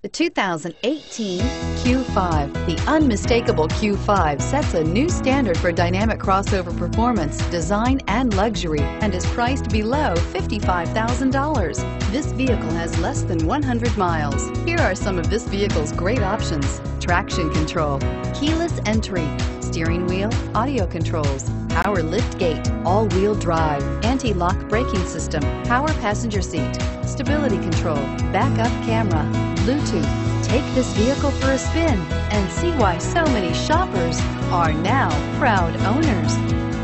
The 2018 Q5. The unmistakable Q5 sets a new standard for dynamic crossover performance, design, and luxury, and is priced below $55,000. This vehicle has less than 100 miles. Here are some of this vehicle's great options: traction control, keyless entry, steering wheel audio controls, power lift gate, all-wheel drive, anti-lock braking system, power passenger seat, stability control, backup camera, Bluetooth. Take this vehicle for a spin and see why so many shoppers are now proud owners.